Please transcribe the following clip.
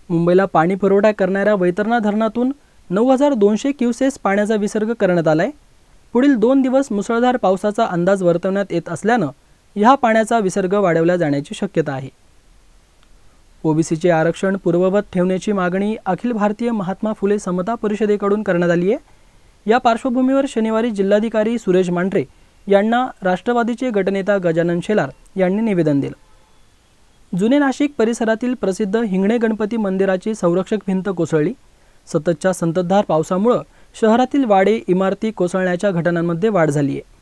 मुंबईला पाणी पुरवठा करणाऱ्या वैतरणा धरणातून 9200 क्युसेस पाण्याचा विसर्ग करण्यात आलाय। पुढील 2 दिवस मुसळधार पावसाचा अंदाज वर्तवण्यात येत असल्याने ह्या पाण्याचा विसर्ग वाढवला जाण्याची शक्यता आहे। ओबीसीचे आरक्षण पूर्ववत ठेवण्याची मागणी अखिल भारतीय महात्मा फुले समता परिषदेकडून करण्यात आली आहे। या पार्श्वभूमीवर शनिवारी जिल्हाधिकारी सुरेश मांढरे यांना राष्ट्रवादीचे गटनेता गजानन शेलार यांनी निवेदन दिलं। जुने नाशिक परिसरातील प्रसिद्ध हिंगणे गणपती मंदिराची संरक्षक भिंत कोसळली। सततच्या संततधार पावसामुळे शहरातील वाडे इमारती कोसळण्याच्या घटनांमध्ये वाढ झाली आहे।